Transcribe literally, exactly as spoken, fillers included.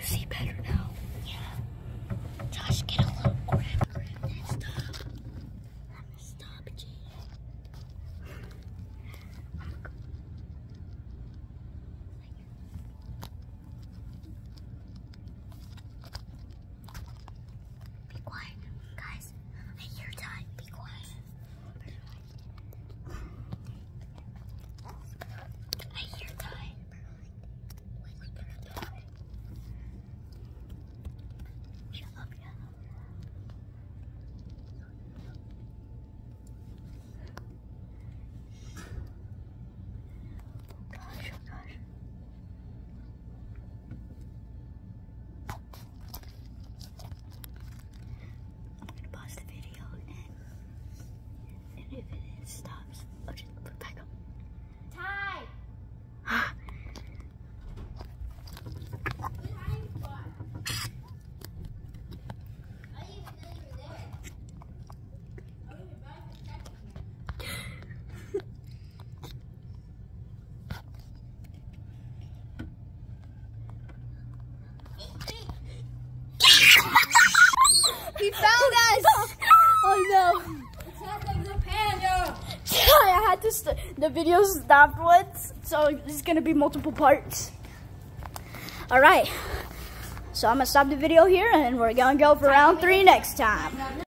you see better now? Yeah. Josh, get a little grip. Stop. I'm gonna stop, G. Be quiet. Guys, I hear time. Be quiet. I hear time. Shut up, yeah. Oh gosh, oh gosh. I'm gonna pause the video and, and if it stops, I'll just put it back up. Ty! He found us! Oh no! I had to st the video stopped once, so it's gonna be multiple parts. Alright, so I'm gonna stop the video here and we're gonna go for round three next time.